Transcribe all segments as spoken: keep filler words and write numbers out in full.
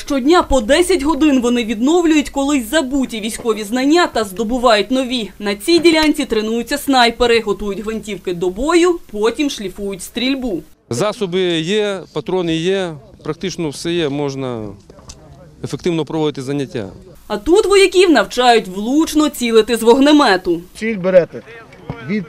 Щодня по десять годин вони відновлюють колись забуті військові знання та здобувають нові. На цій ділянці тренуються снайпери, готують гвинтівки до бою, потім шліфують стрільбу. Засоби є, патрони є, практично все є, можна ефективно проводити заняття. А тут вояків навчають влучно цілити з вогнемету. Ціль берете від,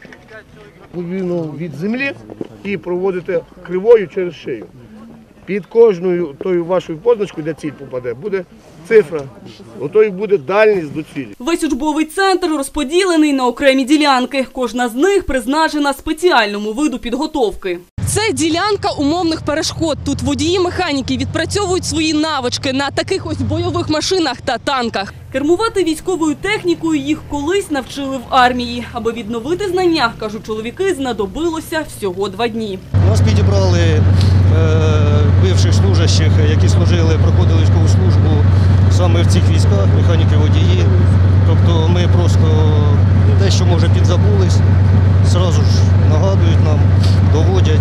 ну, від землі і проводите кривою через шию. Під кожною тою вашою позначкою, де ціль попаде, буде цифра, ото і буде дальність до цілі. Весь учбовий центр розподілений на окремі ділянки. Кожна з них призначена спеціальному виду підготовки. Це ділянка умовних перешкод. Тут водії-механіки відпрацьовують свої навички на таких ось бойових машинах та танках. Кермувати військовою технікою їх колись навчили в армії. Аби відновити знання, кажуть чоловіки, знадобилося всього два дні. Нас підібрали е, бивших служащих, які служили, проходили військову службу саме в цих військах, механіки-водії. Тобто ми просто дещо, може, підзабулись, одразу ж нагадують нам, доводять.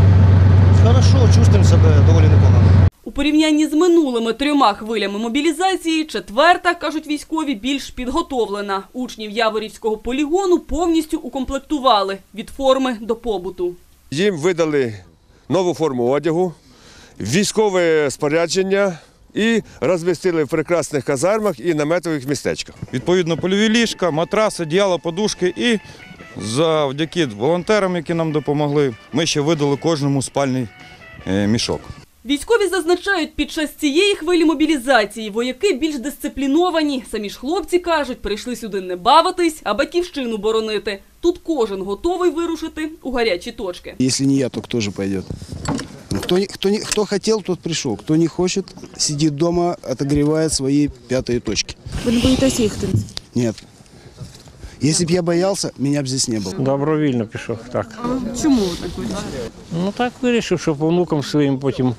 Хорошо, чувствуємо себе доволі непогано. У порівнянні з минулими трьома хвилями мобілізації, четверта, кажуть військові, більш підготовлена. Учнів Яворівського полігону повністю укомплектували від форми до побуту. Їм видали нову форму одягу, військове спорядження і розмістили в прекрасних казармах і наметових містечках. Відповідно, польові ліжка, матраси, одіяла, подушки і завдяки волонтерам, які нам допомогли, ми ще видали кожному спальний мішок. Військові зазначають, під час цієї хвилі мобілізації вояки більш дисципліновані. Самі ж хлопці кажуть, прийшли сюди не бавитись, а батьківщину боронити. Тут кожен готовий вирушити у гарячі точки. Якщо не я, то хто ж піде? Хто, хто, хто хотів, тот прийшов. Хто не хоче, сидить вдома, отогріває свої п'ятої точки. Ви не боїтеся їх? Ні. Якщо б я боявся, мене б тут не було. Добровільно пішов, так. А чому так вирішили? Ну так вирішив, щоб онукам своїм потім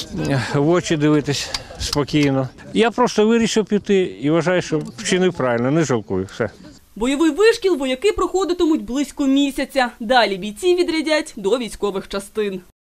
в очі дивитись спокійно. Я просто вирішив піти і вважаю, що вчинив правильно, не жалкую, все. Бойовий вишкіл вояки проходитимуть близько місяця. Далі бійці відрядять до військових частин.